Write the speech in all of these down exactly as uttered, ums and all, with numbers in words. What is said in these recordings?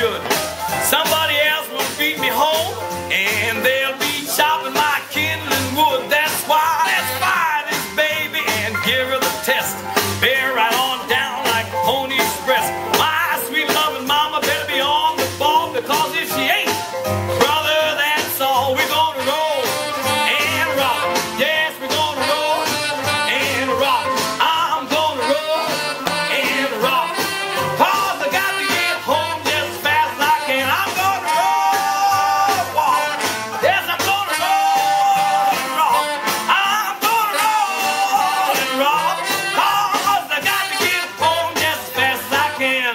should. Somebody else will beat me home, and they'll be chopping my kindling wood. That's why, let's buy this baby and give her the test. Bear right on down like a pony's breast. My sweet loving mama better be on the ball, because if she ain't, brother, that's all. We're gonna roll and rock. Yes, we're gonna roll and rock. I'm gonna roll and rock, 'cause I got to get home just as fast as I can. I'm gonna roll, walk. Yes, I'm gonna roll and rock. I'm gonna roll and rock, 'cause I got to get home just as fast as I can.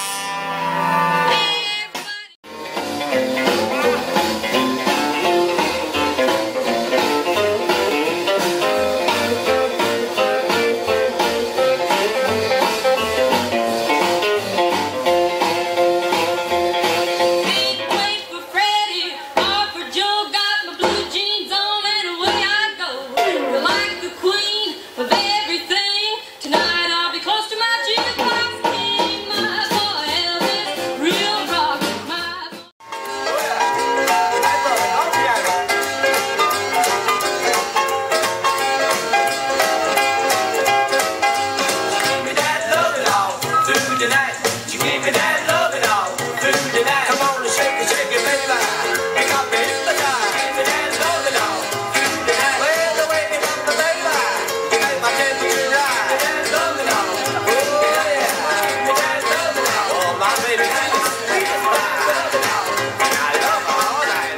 Ain't wait for Freddie or for Joe. Got my blue jeans on and away I go. Feel like the queen of everything. Tonight I'll be close to my jukebox king. My boy Elvis, real rock. My Give me that love it all through the night. You give me that love it all through the night. Come on and shake it, shake it, baby. You got me hypnotized. Give me that love it all through the night. Well, the way you got the baby, you make my temperature rise. Give me that love it all. Oh yeah, give me that love it all. Oh my baby, give me that love it all. I love her all night.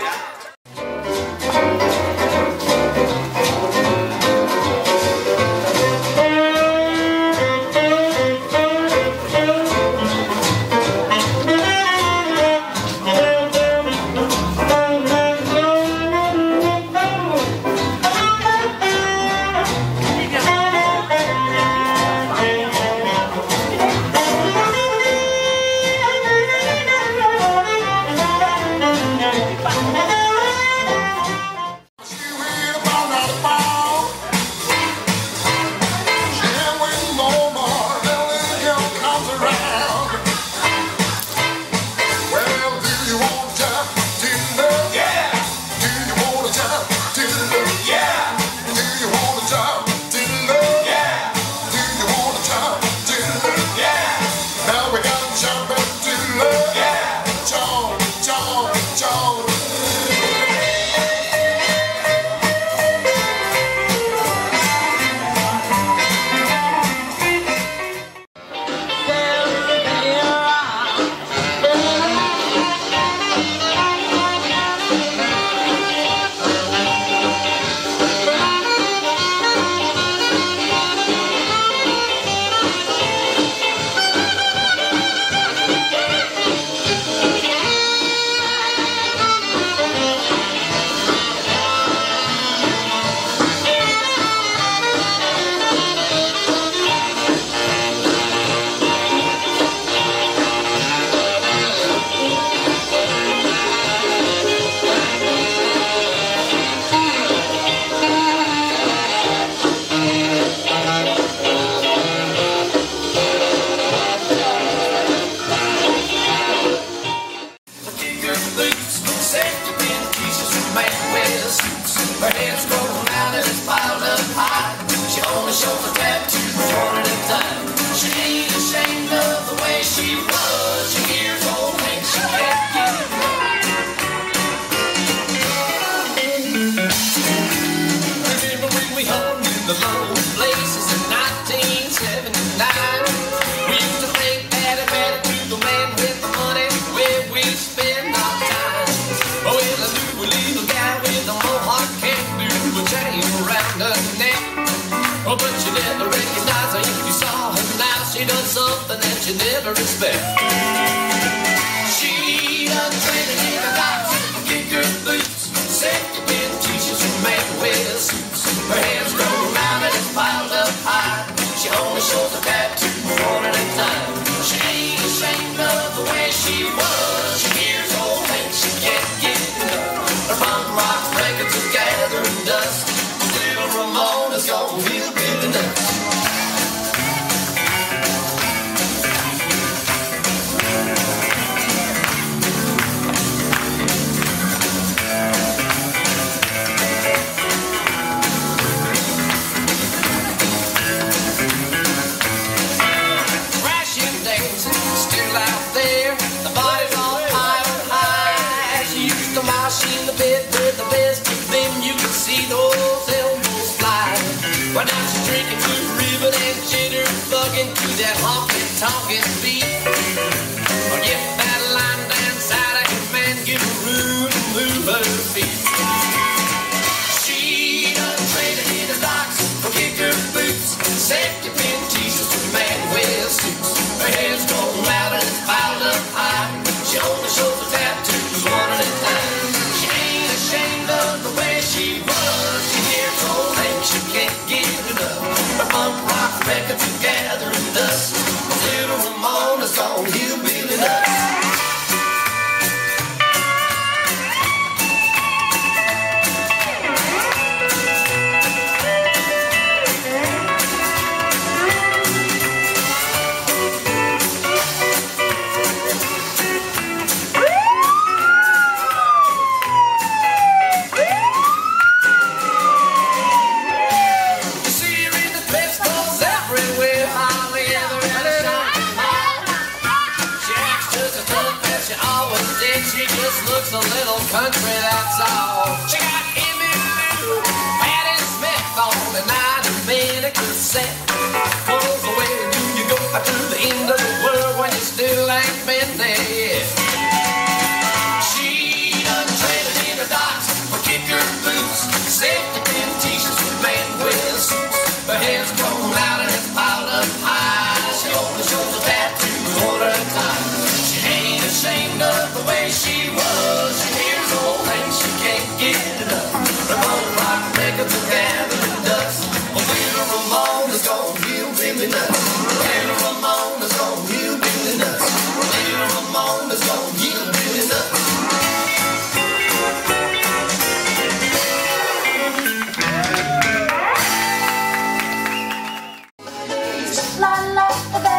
Her hands go around and it's piled up high. She only shows her tattoos one at a time. She ain't ashamed of the way she was. She hears old things she can't get Remember when we hung in the low places in nineteen seventy-nine? We used to think that it better to the man with the money where we spend our time. Oh, well, I knew a little guy with a mohawk can't do a chain around her neck. Oh, but you never recognize her if you saw her now. She does something that you never expect. She done twenty years out to kick her boots. Second in t-shirts and man wears suits. Her hands go around and it's piled up high. She only shows her tattoos one at a time. She ain't ashamed of the way she was. She hears old things she can't get enough. Her punk rock records are gathering dust. Little Ramona's gonna feel good enough. to ribbon and jitter bugging to that honky tonkin' beat. Or get that line dance out of him and give her room to move her feet. She done traded in the docks for kicker boots, safety pin t-shirts for the man who wears suits. Her hair's grown out and it's piled up high. She only shows her tattoos one at a time. She ain't ashamed of the way she was. She hears old things she can't get enough. Her punk rock records are gathering dust. Little Ramona's gone hillbilly nuts. She just looks a little country, that's all. She got Emmylou, Patti Smith on the nine minute cassette. Goes away and you go to the end of the world when you still ain't been there yet. She done traded in the docks for kicker boots, safety pin t-shirts with man with suits. Her hair's grown out and it's piled up high. She only shows her tattoos one at a time. She ain't ashamed of the way she was. She hears old things she can't get enough. Ramona rock records are gathering dust. Oh, little Ramona's gone hillbilly nuts. Little Ramona's gone hillbilly nuts. Little Ramona's gone hillbilly nuts. La la la.